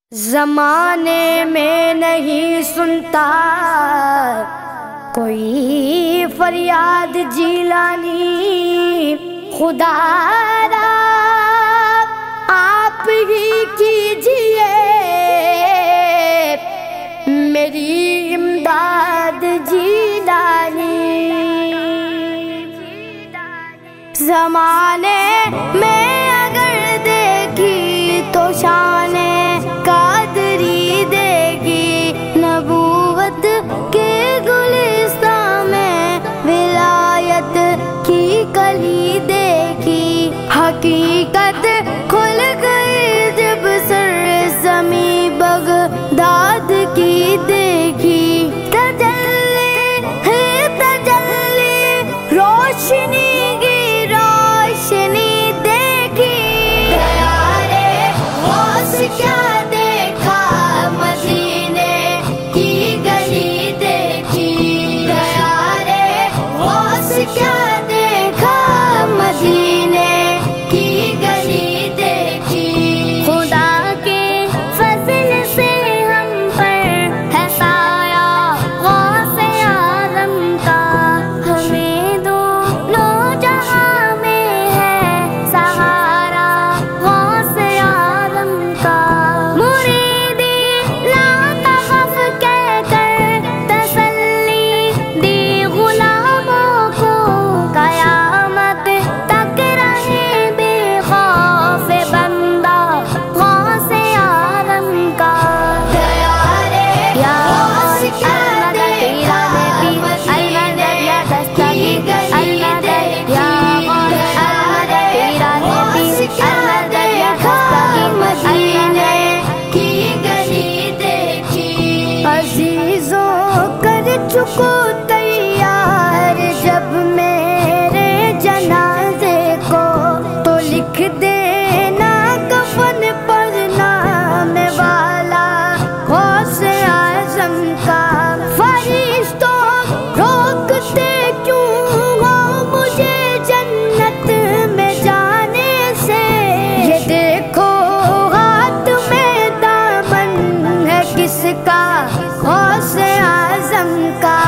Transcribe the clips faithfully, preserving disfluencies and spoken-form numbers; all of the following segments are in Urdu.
زمانے میں نہیں سنتا کوئی فریاد جیلانی، خدا را آپ ہی کیجئے میری امداد جیلانی۔ زمانے میں اگر دیکھی تو شان قادری دے گی، نبوت کے گلستان میں ولایت کی کلی دیکھی، حقیقت کھل گئی جب سر زمیں بغداد کی دیکھی، تجلی ہے تجلی روشنی کی روشنی دیکھی، پیارے غوث کیا کیا دیکھا مدینے کی گلی دیکھی، خدا کے فضل سے ہم پر ہے سایہ غوث اعظم کا، ہمیں دونوں جہاں میں ہے سہارا غوث اعظم کا، مریدی لا تخف کہہ کر تسلی دی غلاموں کو، قیامت تک رہے بے خوف بندہ غوث اعظم کا، پیارے غوث کیا دیکھا المدد یا دستگی گلی دیکھی، غوث کیا دیکھا مدینے کی گلی دیکھی، عزیزوں کر چکو تیار جب میرے جنازے کو، تو لکھ دینا کفن پر نام والا غوث اعظم کا، فرشتوں روکتے کیوں ہو مجھے جنت میں جانے سے، یہ دیکھو ہاتھ میں دامن ہے کس کا غوث اعظم کا،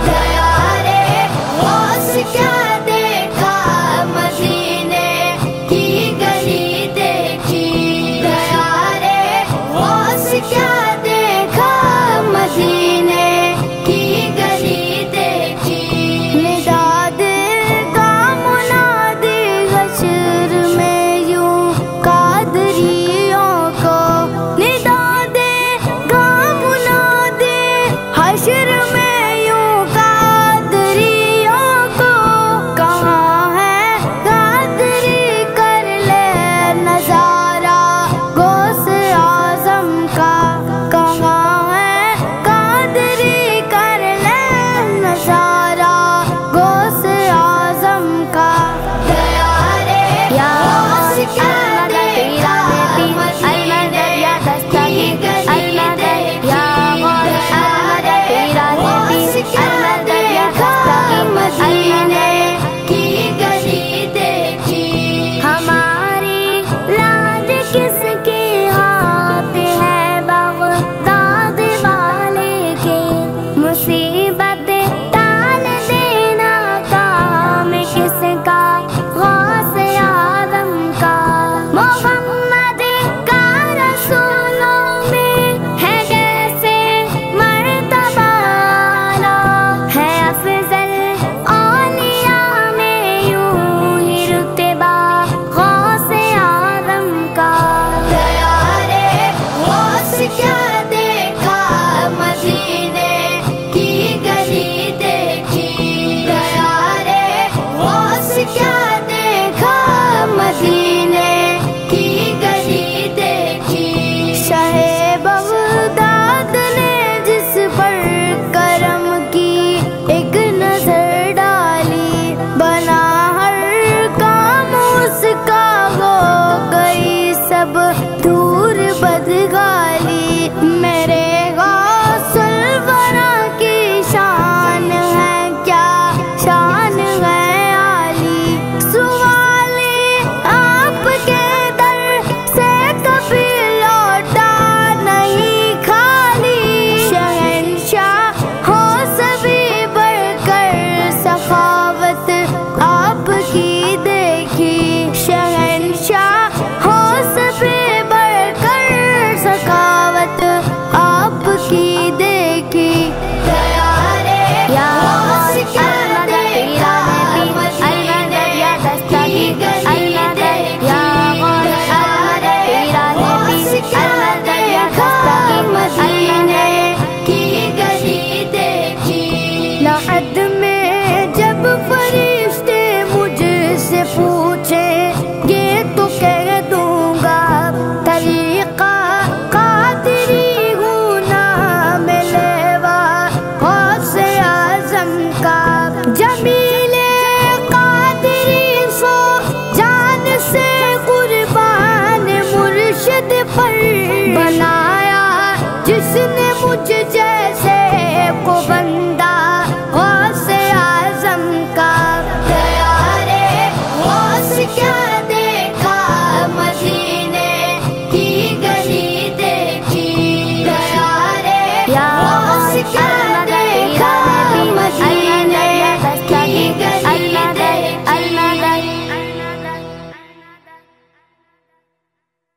کیا دیکھا مدینے کی گلی دیکھی، پیارے غوث کیا دیکھا مدینے کی گلی دیکھی، نداد کا منادی حشر میں یوں قادریوں کو، نداد کا منادی حشر میں یوں قادریوں کو، کہاں ہے قادری کر لے نظارہ غوث اعظم کا، کہاں ہے قادری کر لے نظارہ غوث اعظم کا، پیارے غوث کیا دیکھا المدد یا دستگی گلی دیکھی، غوث کیا دیکھا مدینے کی گلی دیکھی، ہماری لاج کس کے ہاتھ ہے بغداد والے کے، مصیبت ٹال دینا کام کس کا غوث اعظم کا، محمد کا رسولوں میں ہے جیسے مرتبہ ہے افضل اولیاء میں یوں ہی رتبہ غوث اعظم کا، پیارے غوث کیا دیکھا مدینے کی گلی دیکھی، پیارے غوث کیا دیکھا مدینے کی گلی دیکھی، شاہ بغداد نے جس پر کرم کی ایک نظر ڈالی، بنا ہر کام اس کا ہو گئی سب